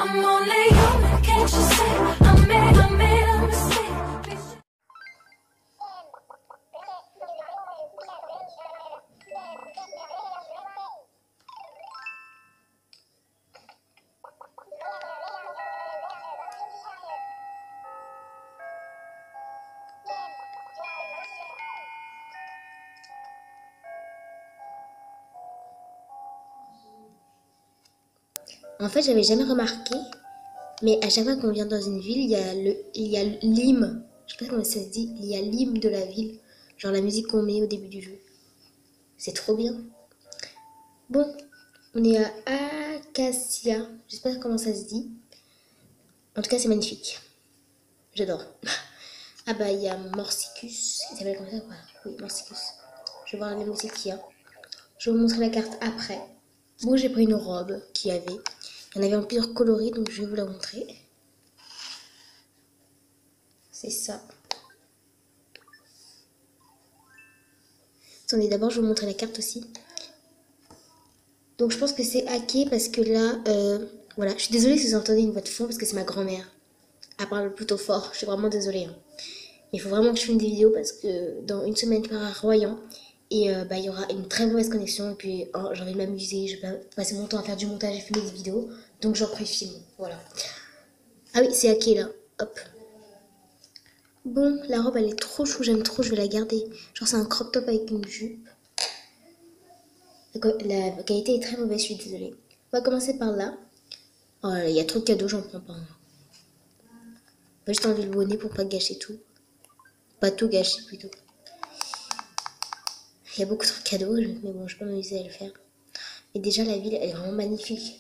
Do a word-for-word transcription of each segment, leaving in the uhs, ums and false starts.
I'm only human, can't you see? I made, I made a mistake. En fait, j'avais jamais remarqué, mais à chaque fois qu'on vient dans une ville, il y a le, il y a l'hymne. Je sais pas comment ça se dit. Il y a l'hymne de la ville, genre la musique qu'on met au début du jeu. C'est trop bien. Bon, on est à Acacia. Je sais pas comment ça se dit. En tout cas, c'est magnifique. J'adore. Ah bah, il y a Morsicus. Il s'appelle comme ça ou pas? Oui, Morsicus. Je vais voir les musiques qu'il y a. Je vais vous montrer la carte après. Bon, j'ai pris une robe qu'il y avait. Il y en avait en plusieurs coloris, donc je vais vous la montrer. C'est ça. Attendez, d'abord, je vais vous montrer la carte aussi. Donc, je pense que c'est hacké parce que là, euh, voilà. Je suis désolée si vous entendez une voix de fond parce que c'est ma grand-mère. Elle parle plutôt fort. Je suis vraiment désolée. Hein. Il faut vraiment que je filme des vidéos parce que dans une semaine, je pars à Royan. Et euh, bah, il y aura une très mauvaise connexion. Et puis, oh, j'ai envie de m'amuser. Je vais passer mon temps à faire du montage et filmer des vidéos. Donc, j'en préfilme. Voilà. Ah oui, c'est hacké là. Hop. Bon, la robe, elle est trop chou. J'aime trop. Je vais la garder. Genre, c'est un crop top avec une jupe. La qualité est très mauvaise. Je suis désolée. On va commencer par là. Oh, il y a trop de cadeaux. J'en prends pas. Hein. J'ai juste enlevé le bonnet pour pas gâcher tout. Pas tout gâcher plutôt. Il y a beaucoup trop de cadeaux, mais bon, je peux m'amuser à le faire. Et déjà, la ville, elle est vraiment magnifique.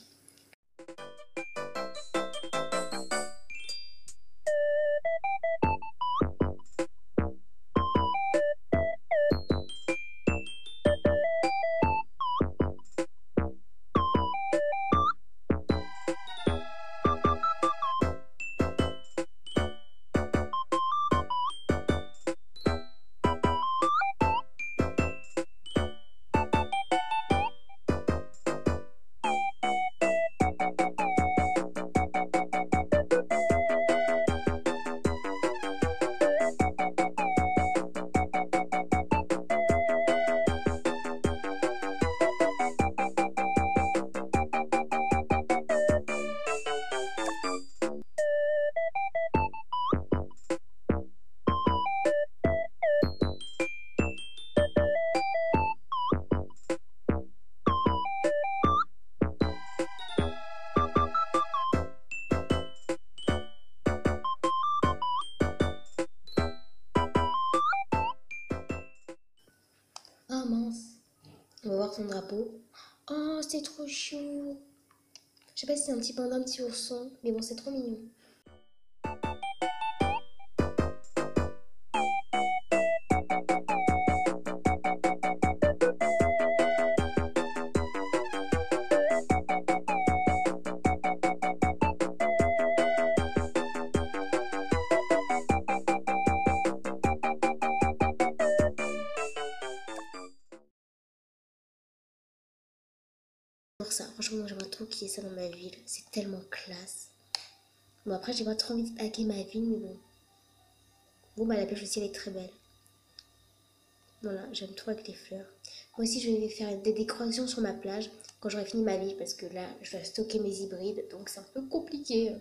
Oh mince. On va voir son drapeau. Oh, c'est trop chou. Je sais pas si c'est un petit panda, un petit ourson, mais bon, c'est trop mignon. Pour ça, franchement, j'aimerais trop qu'il y ait ça dans ma ville. C'est tellement classe. Bon, après, j'ai pas trop envie de hacker ma ville, mais bon. Bon, bah, la pêche aussi, elle est très belle. Voilà, j'aime trop avec les fleurs. Moi aussi, je vais faire des décorations sur ma plage quand j'aurai fini ma vie, parce que là, je dois stocker mes hybrides, donc c'est un peu compliqué.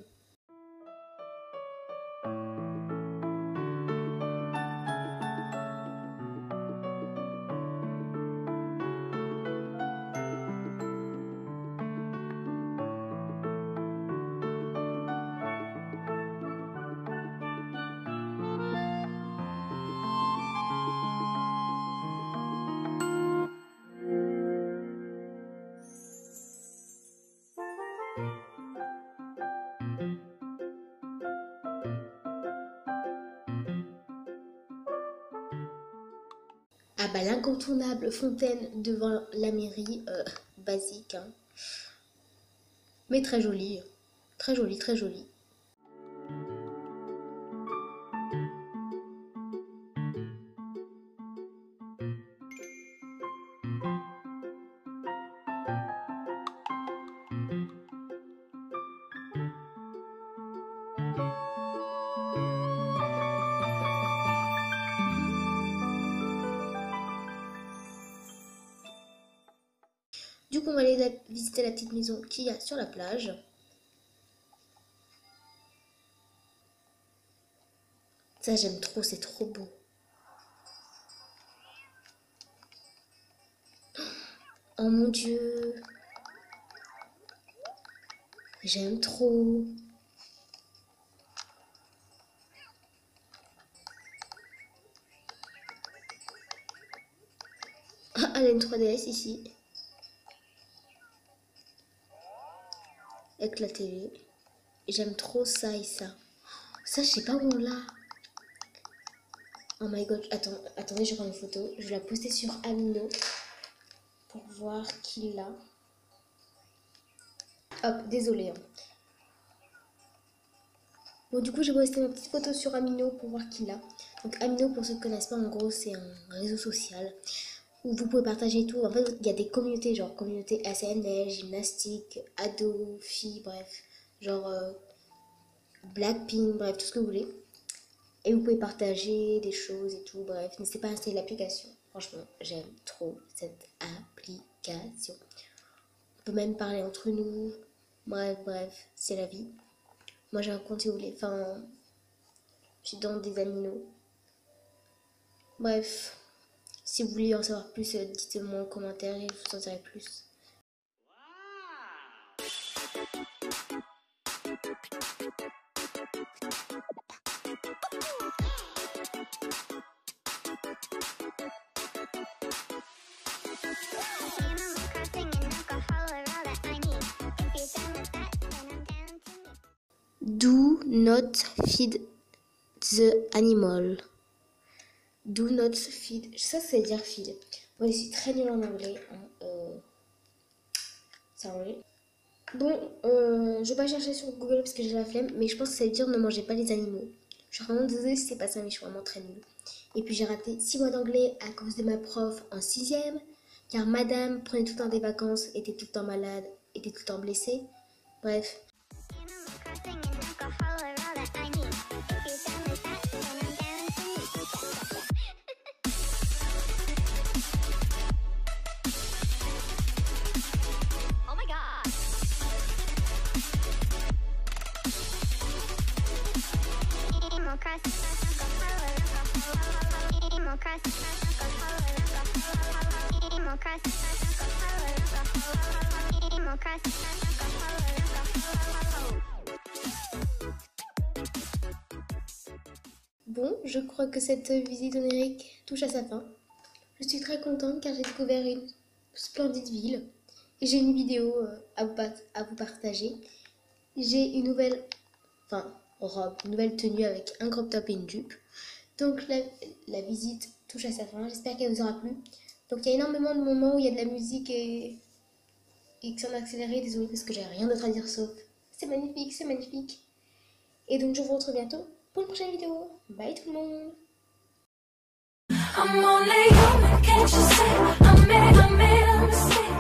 Ah bah l'incontournable fontaine devant la mairie, euh, basique, hein. Mais très jolie, très jolie, très jolie. on va aller la- visiter la petite maison qu'il y a sur la plage. Ça, j'aime trop, c'est trop beau. Oh mon Dieu. J'aime trop. Ah, elle a une trois D S ici. Avec la télé. J'aime trop ça et ça. Ça, je sais pas où on l'a. Oh my god. Attends, attendez, je prends une photo. Je vais la poster sur Amino pour voir qui l'a. Hop, désolé. Hein. Bon, du coup, j'ai posté ma petite photo sur Amino pour voir qui l'a. Donc, Amino, pour ceux qui ne connaissent pas, en gros, c'est un réseau social où vous pouvez partager tout. En fait, il y a des communautés, genre communauté S N L, gymnastique, ado, filles, bref. Genre euh, Blackpink, bref, tout ce que vous voulez. Et vous pouvez partager des choses et tout, bref. N'hésitez pas à installer l'application. Franchement, j'aime trop cette application. On peut même parler entre nous. Bref, bref, c'est la vie. Moi, j'ai un compte si vous voulez. Enfin, je suis dans des aminos. Bref, si vous voulez en savoir plus, euh, dites-moi en commentaire et je vous en dirai plus. Do not feed the animal. Do not feed. Ça, c'est dire feed. Moi, je suis très nulle en anglais. Hein. Euh... Ça anglais. Bon, euh, je vais pas chercher sur Google parce que j'ai la flemme, mais je pense que ça veut dire ne mangez pas les animaux. Je suis vraiment désolée si c'est pas ça, mais je suis vraiment très nulle. Et puis j'ai raté six mois d'anglais à cause de ma prof en sixième, car madame prenait tout le temps des vacances, était tout le temps malade, était tout le temps blessée. Bref. Bon, je crois que cette visite onirique touche à sa fin. Je suis très contente car j'ai découvert une splendide ville et j'ai une vidéo à vous, à vous partager. J'ai une nouvelle, enfin robe, une nouvelle tenue avec un crop top et une jupe. Donc la, la visite touche à sa fin, j'espère qu'elle vous aura plu. Donc il y a énormément de moments où il y a de la musique et, et que c'est en accéléré, désolé parce que j'ai rien d'autre à dire sauf c'est magnifique, c'est magnifique. Et donc je vous retrouve bientôt pour une prochaine vidéo. Bye tout le monde. I'm only human, can't you see? I made, I made a mistake.